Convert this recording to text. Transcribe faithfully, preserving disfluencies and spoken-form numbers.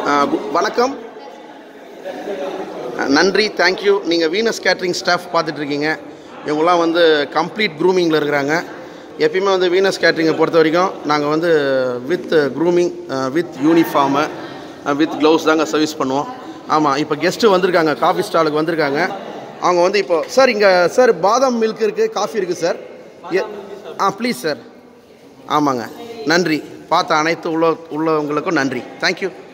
வணக்கம், நன்றி, தேங்க்யூ. நீங்கள் வீனஸ் கேட்ரிங் ஸ்டாஃப் பார்த்துட்ருக்கீங்க. இவங்களாம் வந்து கம்ப்ளீட் க்ரூமிங்கில் இருக்கிறாங்க. எப்பயுமே வந்து வீனஸ் கேட்ரிங்கை பொறுத்த வரைக்கும் நாங்கள் வந்து with grooming, with uniform, with gloves தாங்க சர்வீஸ் பண்ணுவோம். ஆமாம், இப்போ கெஸ்ட்டு வந்திருக்காங்க, காஃபி ஸ்டாலுக்கு வந்திருக்காங்க. அவங்க வந்து இப்போது சார் இங்கே சார் பாதாம் மில்க் இருக்குது, காஃபி இருக்குது சார். ஏ ஆ ப்ளீஸ் சார். ஆமாங்க, நன்றி. பார்த்த அனைத்து உள்ள உள்ளவங்களுக்கும் நன்றி. தேங்க்யூ.